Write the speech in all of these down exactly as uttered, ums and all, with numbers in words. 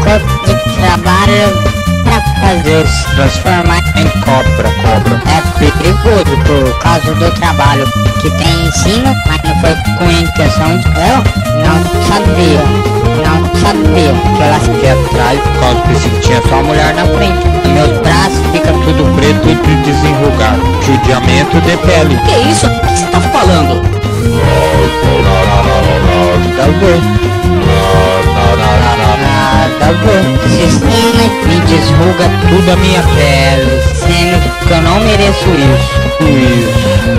corpo de trabalho pra fazer se transformar em cobra. Cobra é perigoso por causa do trabalho que tem em cima, mas não foi com a intenção de... Eu não sabia, não sabia que ela fiquei atrás por causa que tinha só a mulher na frente. E meus braços ficam tudo preto e desenrugado. Judiamento de pele. Que isso? O que você tá falando? Nada a ver. Nada a ver. Sistema me desruga tudo a minha pele, sendo que eu não mereço isso. Isso.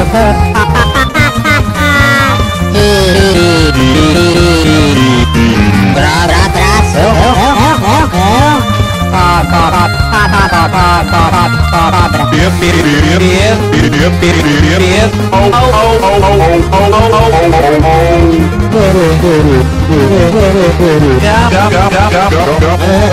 Bra, bra, braço. Eu, eu, eu, eu, eu. Cobra.